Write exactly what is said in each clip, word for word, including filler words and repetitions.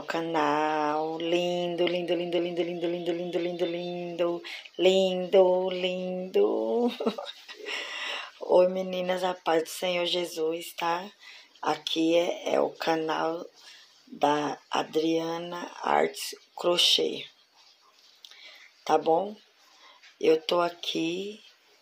ao canal. Lindo, lindo, lindo, lindo, lindo, lindo, lindo, lindo, lindo, lindo, lindo. Oi, meninas, a paz do Senhor Jesus, tá? Aqui é, é o canal da Adriana Artes Crochê, tá bom? Eu tô aqui,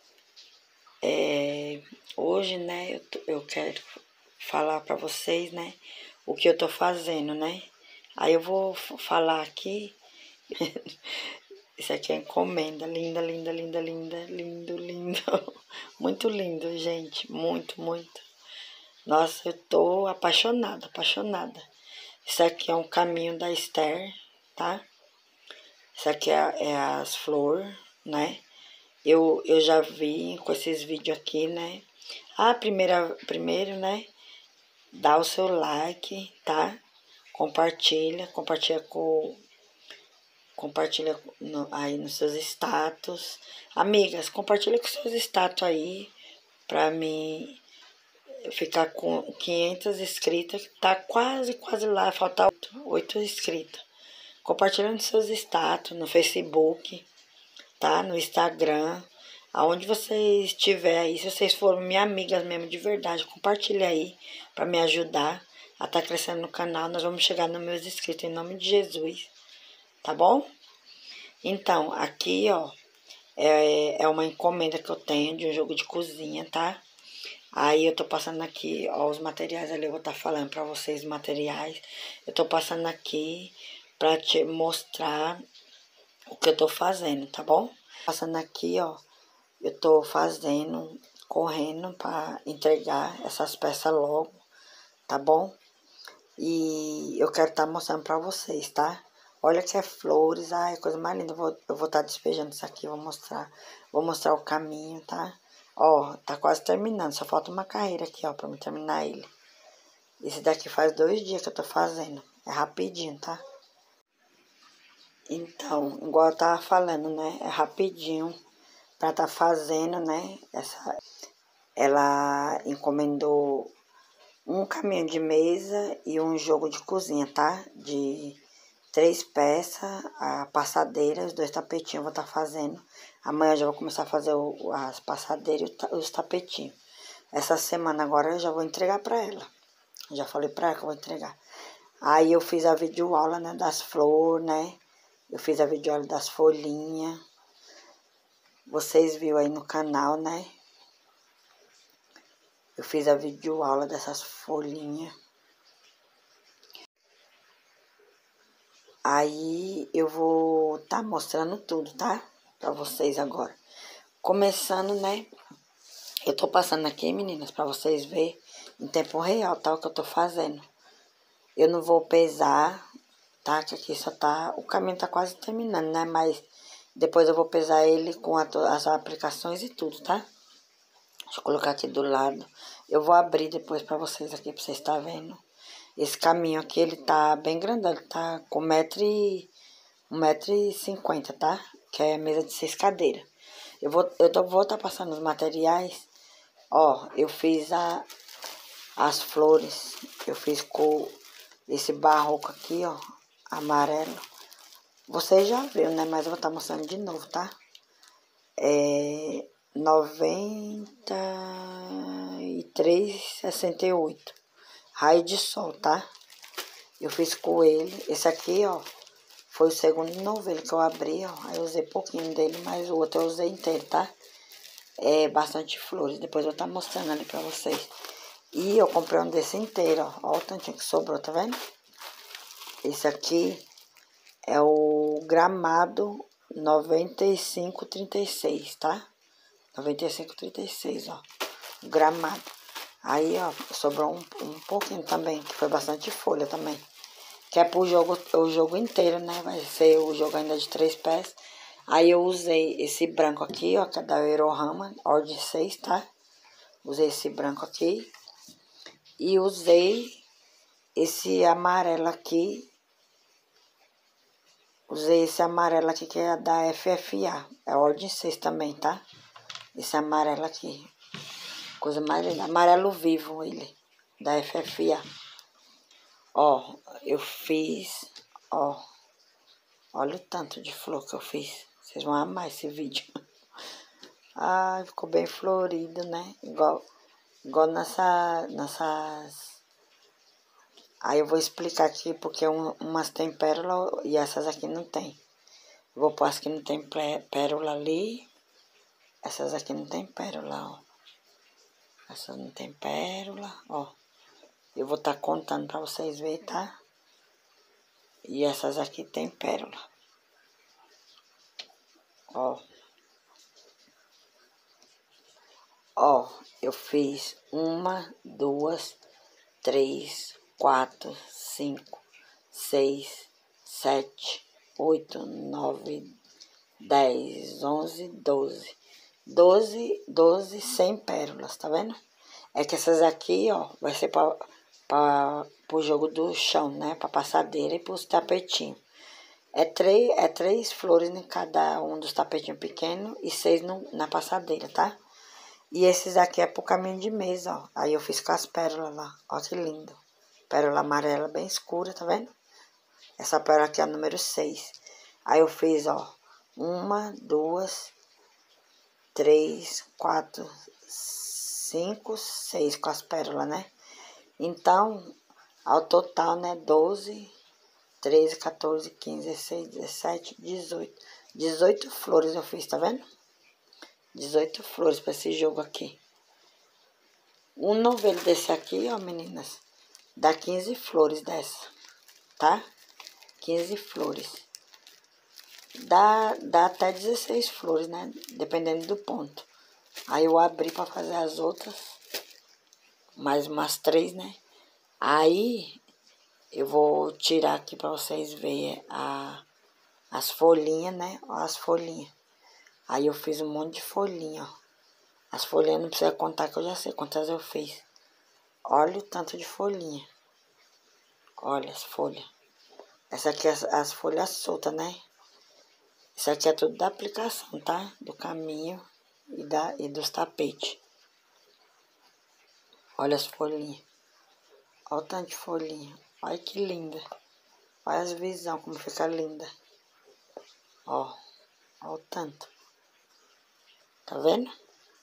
é, hoje, né, eu, tô, eu quero falar pra vocês, né, o que eu tô fazendo, né? Aí eu vou falar aqui, isso aqui é encomenda, linda, linda, linda, linda, lindo, lindo, muito lindo, gente, muito, muito. Nossa, eu tô apaixonada, apaixonada. Isso aqui é um caminho da Esther, tá? Isso aqui é, é as flores, né? Eu, eu já vi com esses vídeos aqui, né? Ah, primeira, primeiro, né? Dá o seu like, tá? Compartilha, compartilha com... Compartilha no, aí nos seus status. Amigas, compartilha com seus status aí, pra mim ficar com quinhentos inscritos. Tá quase, quase lá, falta oito inscritos. Compartilha nos seus status, no Facebook, tá? No Instagram, aonde vocês estiver aí, se vocês forem minhas amigas mesmo de verdade, compartilha aí para me ajudar a estar tá crescendo no canal. Nós vamos chegar nos meus inscritos em nome de Jesus, tá bom? Então, aqui, ó, é, é uma encomenda que eu tenho de um jogo de cozinha, tá? Aí eu tô passando aqui, ó, os materiais ali, eu vou estar tá falando para vocês os materiais. Eu tô passando aqui para te mostrar o que eu tô fazendo, tá bom? Passando aqui, ó, eu tô fazendo, correndo para entregar essas peças logo, tá bom? E eu quero estar tá mostrando para vocês, tá? Olha que é flores, ai, coisa mais linda. Eu vou estar eu vou tá despejando isso aqui, vou mostrar, vou mostrar o caminho, tá? Ó, tá quase terminando, só falta uma carreira aqui, ó, para me terminar ele. Esse daqui faz dois dias que eu tô fazendo, é rapidinho, tá? Então, igual eu tava falando, né? É rapidinho pra tá fazendo, né? Essa, ela encomendou um caminho de mesa e um jogo de cozinha, tá? De três peças, a passadeira, os dois tapetinhos eu vou estar tá fazendo. Amanhã eu já vou começar a fazer o, as passadeiras e os tapetinhos. Essa semana agora eu já vou entregar pra ela. Já falei pra ela que eu vou entregar. Aí eu fiz a videoaula, né? Das flores, né? Eu fiz a videoaula das folhinhas. Vocês viram aí no canal, né? Eu fiz a videoaula dessas folhinhas. Aí eu vou tá mostrando tudo, tá? Pra vocês agora. Começando, né? Eu tô passando aqui, meninas, pra vocês verem em tempo real, tá? O que eu tô fazendo. Eu não vou pesar, tá? Que aqui só tá... O caminho tá quase terminando, né? Mas depois eu vou pesar ele com a, as aplicações e tudo, tá? Deixa eu colocar aqui do lado. Eu vou abrir depois pra vocês aqui, pra vocês estarem vendo. Esse caminho aqui, ele tá bem grandão. Ele tá com um metro e... Um metro e cinquenta, tá? Que é mesa de seis cadeiras. Eu vou eu tô, vou estar tá passando os materiais. Ó, eu fiz a, as flores. Eu fiz com esse barroco aqui, ó. Amarelo. Vocês já viram, né? Mas eu vou estar tá mostrando de novo, tá? É... noventa e três, sessenta e oito. Raio de sol, tá? Eu fiz com ele. Esse aqui, ó, foi o segundo novelo que eu abri, ó. Aí eu usei pouquinho dele, mas o outro eu usei inteiro, tá? É bastante flores. Depois eu vou estar tá mostrando ali pra vocês. E eu comprei um desse inteiro, ó. Ó o tantinho que sobrou, tá vendo? Esse aqui é o gramado noventa e cinco trinta e seis, tá? noventa e cinco trinta e seis, ó. O gramado. Aí, ó, sobrou um, um pouquinho também, que foi bastante folha também. Que é pro jogo, o jogo inteiro, né? Vai ser o jogo ainda de três pés. Aí eu usei esse branco aqui, ó, que é da Eurohama, ordem seis, tá? Usei esse branco aqui. E usei esse amarelo aqui. Usei esse amarelo aqui, que é da F F A. É ordem seis também, tá? Esse amarelo aqui. Coisa mais linda. Amarelo vivo, ele. Da F F A. Ó, eu fiz Ó, olha o tanto de flor que eu fiz. Vocês vão amar esse vídeo. Ai, ficou bem florido, né? Igual, igual nessa, nessas... Aí eu vou explicar aqui porque um, umas tem pérola e essas aqui não tem. Eu vou pôr as que não tem pérola ali. Essas aqui não tem pérola, ó. Essas não tem pérola, ó. Eu vou estar tá contando pra vocês verem, tá? E essas aqui tem pérola. Ó. Ó, eu fiz uma, duas, três, quatro, cinco, seis, sete, oito, nove, dez, onze, doze. Doze, doze sem pérolas, tá vendo? É que essas aqui, ó, vai ser para para o jogo do chão, né? Para passadeira e para os tapetinhos. É três, é três flores em cada um dos tapetinhos pequenos e seis no, na passadeira, tá? E esses aqui é pro caminho de mesa, ó. Aí eu fiz com as pérolas lá. Ó que lindo. Pérola amarela bem escura, tá vendo? Essa pérola aqui é a número seis. Aí eu fiz, ó, uma, duas, três, quatro, cinco, seis com as pérolas, né? Então, ao total, né, doze, treze, quatorze, quinze, dezesseis, dezessete, dezoito. dezoito flores eu fiz, tá vendo? dezoito flores para esse jogo aqui. Um novelo desse aqui, ó, meninas, dá quinze flores dessa, tá? quinze flores. Dá, dá até dezesseis flores, né? Dependendo do ponto. Aí eu abri para fazer as outras. Mais umas três, né? Aí eu vou tirar aqui para vocês verem a, as folhinhas, né? Ó, as folhinhas. Aí eu fiz um monte de folhinha, ó. As folhinhas não precisa contar que eu já sei quantas eu fiz. Olha o tanto de folhinha. Olha as folhas. Essa aqui é as, as folhas soltas, né? Isso aqui é tudo da aplicação, tá? Do caminho e, da, e dos tapetes. Olha as folhinhas. Olha o tanto de folhinha. Olha que linda. Olha as visão como fica linda. Ó. Olha o tanto. Tá vendo?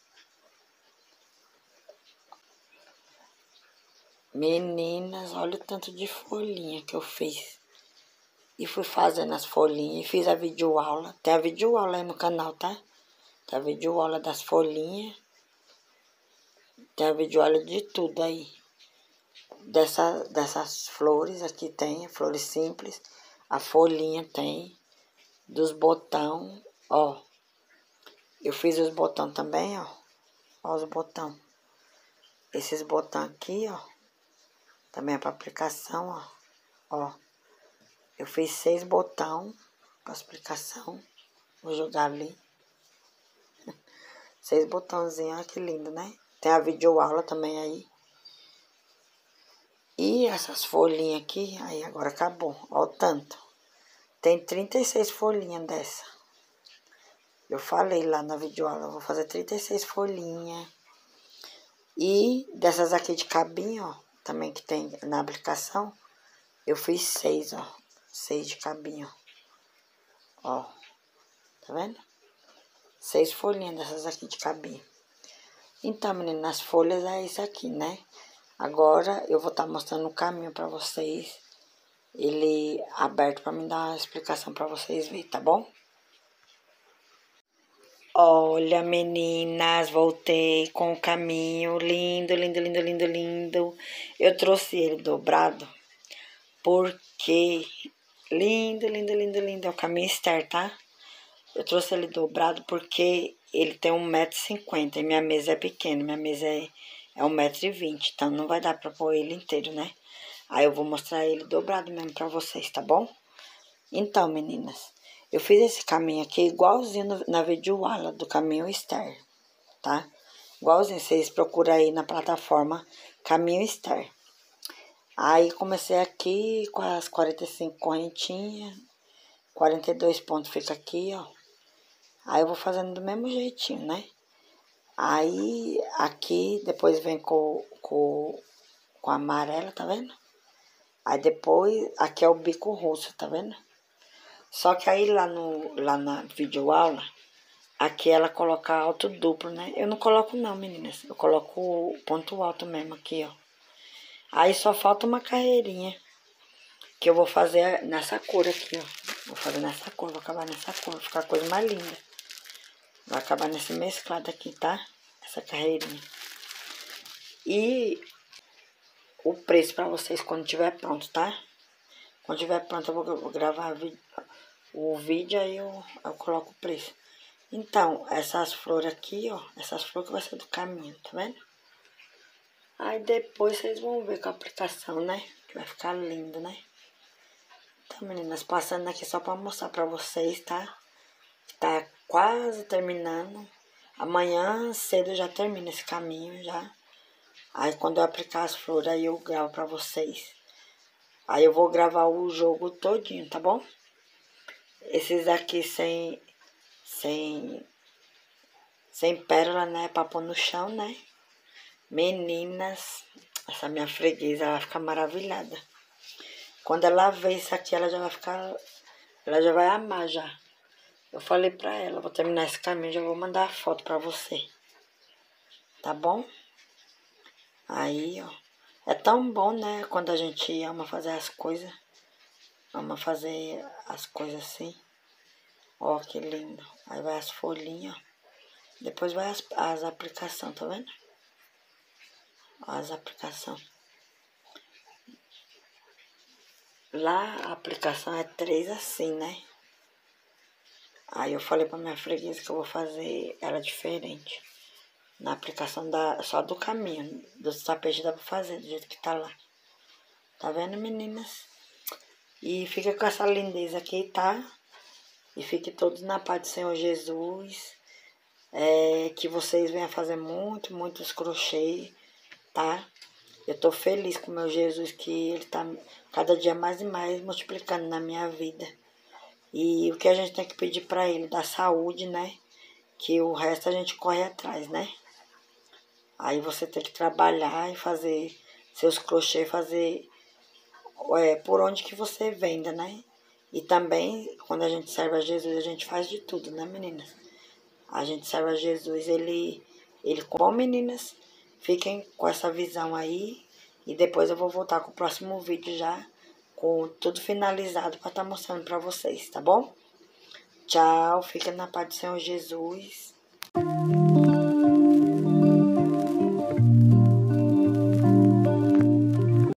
Meninas, olha o tanto de folhinha que eu fiz. E fui fazendo as folhinhas. E fiz a videoaula. Tem a videoaula aí no canal, tá? Tem a videoaula das folhinhas. Tem a videoaula de tudo aí. Dessa, dessas flores aqui tem. Flores simples. A folhinha tem. Dos botão. Ó. Eu fiz os botão também, ó. Ó os botão. Esses botão aqui, ó. Também é para aplicação, ó. Ó. Eu fiz seis botão para aplicação. Vou jogar ali. Seis botãozinhos, olha que lindo, né? Tem a videoaula também aí. E essas folhinhas aqui, aí agora acabou. Olha o tanto. Tem trinta e seis folhinhas dessa. Eu falei lá na videoaula, eu vou fazer trinta e seis folhinhas. E dessas aqui de cabinho, ó, também que tem na aplicação, eu fiz seis, ó. Seis de cabinho. Ó. Tá vendo? Seis folhinhas dessas aqui de cabinho. Então, meninas, nas folhas é isso aqui, né? Agora eu vou estar tá mostrando o caminho para vocês. Ele aberto para me dar uma explicação para vocês verem, tá bom? Olha, meninas, voltei com o caminho lindo, lindo, lindo, lindo, lindo. Eu trouxe ele dobrado porque lindo, lindo, lindo, lindo. É o caminho externo, tá? Eu trouxe ele dobrado porque ele tem um metro e cinquenta e minha mesa é pequena. Minha mesa é, é um metro e vinte, então não vai dar pra pôr ele inteiro, né? Aí eu vou mostrar ele dobrado mesmo pra vocês, tá bom? Então, meninas, eu fiz esse caminho aqui igualzinho no, na videoaula do caminho externo, tá? Igualzinho, vocês procuram aí na plataforma caminho externo. Aí comecei aqui com as quarenta e cinco correntinhas, quarenta e dois pontos fica aqui, ó. Aí eu vou fazendo do mesmo jeitinho, né? Aí aqui depois vem com, com, com a amarela, tá vendo? Aí depois, aqui é o bico russo, tá vendo? Só que aí lá, no, lá na videoaula, aqui ela coloca alto duplo, né? Eu não coloco não, meninas. Eu coloco ponto alto mesmo aqui, ó. Aí só falta uma carreirinha, que eu vou fazer nessa cor aqui, ó. Vou fazer nessa cor, vou acabar nessa cor, vai ficar a coisa mais linda. Vai acabar nesse mesclado aqui, tá? Essa carreirinha. E o preço pra vocês quando tiver pronto, tá? Quando tiver pronto eu vou, vou gravar o vídeo, aí eu, eu coloco o preço. Então, essas flores aqui, ó. Essas flores que vai ser do caminho, tá vendo? Aí depois vocês vão ver com a aplicação, né? Que vai ficar lindo, né? Então, meninas, passando aqui só pra mostrar pra vocês, tá? Tá quase terminando. Amanhã cedo já termina esse caminho, já. Aí quando eu aplicar as flores, aí eu gravo pra vocês. Aí eu vou gravar o jogo todinho, tá bom? Esses aqui sem... Sem... Sem pérola, né? Pra pôr no chão, né? Meninas, essa minha freguesa, ela vai ficar maravilhada. Quando ela ver isso aqui, ela já vai ficar... Ela já vai amar, já. Eu falei pra ela, vou terminar esse caminho, já vou mandar a foto pra você. Tá bom? Aí, ó. É tão bom, né? Quando a gente ama fazer as coisas. Ama fazer as coisas assim. Ó, que lindo. Aí vai as folhinhas, ó. Depois vai as, as aplicações, tá vendo? As aplicações. Lá a aplicação é três assim, né? Aí eu falei pra minha freguesa que eu vou fazer ela diferente. Na aplicação da, só do caminho. Dos tapetes dá pra fazer, do jeito que tá lá. Tá vendo, meninas? E fica com essa lindeza aqui, tá? E fique todos na paz do Senhor Jesus. É, que vocês venham fazer muito, muitos crochê, tá? Eu tô feliz com o meu Jesus, que ele tá cada dia mais e mais multiplicando na minha vida. E o que a gente tem que pedir pra ele? Da saúde, né? Que o resto a gente corre atrás, né? Aí você tem que trabalhar e fazer seus crochê, fazer é, por onde que você venda, né? E também, quando a gente serve a Jesus, a gente faz de tudo, né, meninas? A gente serve a Jesus, ele, ele... Bom, meninas, fiquem com essa visão aí. E depois eu vou voltar com o próximo vídeo já, com tudo finalizado, para estar mostrando para vocês, tá bom? Tchau, fiquem na paz do Senhor Jesus.